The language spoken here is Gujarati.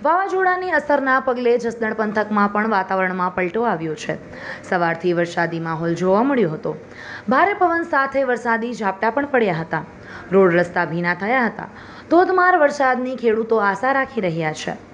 વાવાઝોડાની અસરના પગલે જસદણ પંથકમાં પણ વાતાવરણમાં પલટો આવ્યો છે। સવારથી વરસાદી માહોલ જોવા મળ્યો હતો। ભારે પવન સાથે વરસાદી ઝાપટા પણ પડ્યા હતા। રોડ રસ્તા ભીના થયા હતા। ધોધમાર વરસાદની ખેડૂતો આશા રાખી રહ્યા છે।